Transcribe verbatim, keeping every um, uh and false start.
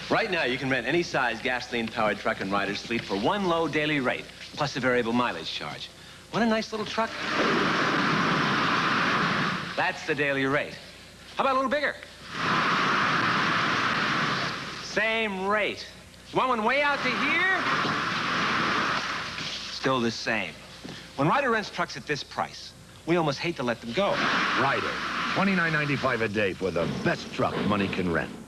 Right now, you can rent any size gasoline-powered truck in Ryder's fleet for one low daily rate, plus a variable mileage charge. What a nice little truck. That's the daily rate. How about a little bigger? Same rate. You want one way out to here? Still the same. When Ryder rents trucks at this price, we almost hate to let them go. Ryder, twenty-nine ninety-five a day for the best truck money can rent.